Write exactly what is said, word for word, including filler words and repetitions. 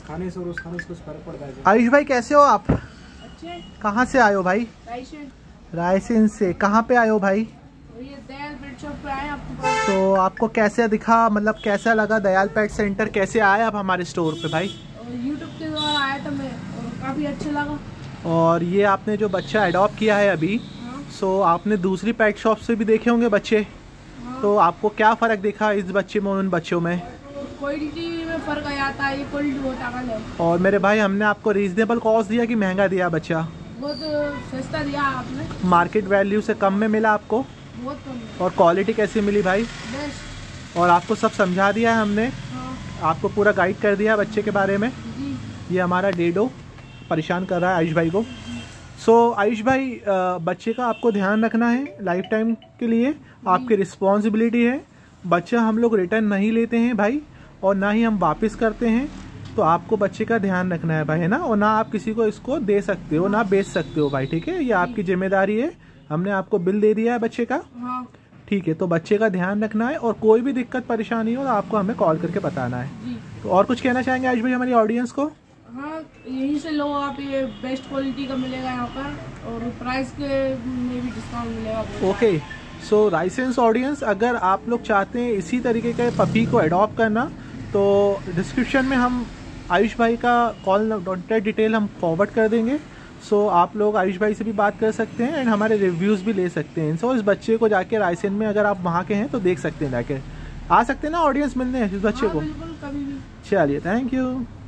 खाने से रोज खाने से कुछ फर्क पड़ता है। आयुष भाई कैसे हो आप? अच्छे। कहाँ से आए हो भाई? रायसेन। रायसेन से कहाँ पे आए हो भाई? ये दयाल पेट शॉप पे आए आपके पास। तो आपको कैसे दिखा, मतलब कैसा लगा दयाल पेट सेंटर? कैसे आए आप हमारे स्टोर पे भाई? यूट्यूब के द्वारा आया था मैं और काफ़ी अच्छा लगा। और ये आपने जो बच्चा अडॉप्ट किया है अभी, हाँ। सो आपने दूसरी पेट शॉप से भी देखे होंगे बच्चे। हाँ। तो आपको क्या फ़र्क दिखा इस बच्चे में उन बच्चों में? क्वालिटी में फ़र्क आ जाता है, ये क्वालिटी बहुत अकल है। और मेरे भाई हमने आपको रीजनेबल कॉस्ट दिया कि महंगा दिया बच्चा? बहुत सस्ता दिया आपने। मार्केट वैल्यू से कम में मिला आपको? बहुत कम है। और क्वालिटी कैसी मिली भाई? बेस्ट। और आपको सब समझा दिया है हमने? हाँ। आपको पूरा गाइड कर दिया बच्चे के बारे में? जी। ये हमारा डेडो परेशान कर रहा है आयुष भाई को। सो so, आयुष भाई बच्चे का आपको ध्यान रखना है लाइफ टाइम के लिए, आपकी रिस्पॉन्सिबिलिटी है। बच्चा हम लोग रिटर्न नहीं लेते हैं भाई, और ना ही हम वापस करते हैं। तो आपको बच्चे का ध्यान रखना है भाई, है ना? और ना आप किसी को इसको दे सकते हो, ना बेच सकते हो भाई, ठीक है? ये आपकी जिम्मेदारी है। हमने आपको बिल दे दिया है बच्चे का, हाँ। ठीक है? तो बच्चे का ध्यान रखना है, और कोई भी दिक्कत परेशानी हो तो आपको हमें कॉल करके बताना है। जी। तो और कुछ कहना चाहेंगे आयुष भाई हमारी ऑडियंस को? हाँ, यहीं से लो आप, ये बेस्ट क्वालिटी का मिलेगा यहाँ पर, और प्राइस के में भी डिस्काउंट मिलेगा। ओके, सो रायसेन्स ऑडियंस, अगर आप लोग चाहते हैं इसी तरीके के पपी को अडॉप्ट करना, तो डिस्क्रिप्शन में हम आयुष भाई का कॉल कॉन्टैक्ट डिटेल हम फॉरवर्ड कर देंगे। सो so, आप लोग आयुष भाई से भी बात कर सकते हैं एंड हमारे रिव्यूज़ भी ले सकते हैं। सो so, इस बच्चे को जाके रायसेन में अगर आप वहाँ के हैं तो देख सकते हैं, जाके आ सकते हैं ना ऑडियंस मिलने इस बच्चे हाँ, को। बिल्कुल, कभी भी। चलिए, थैंक यू।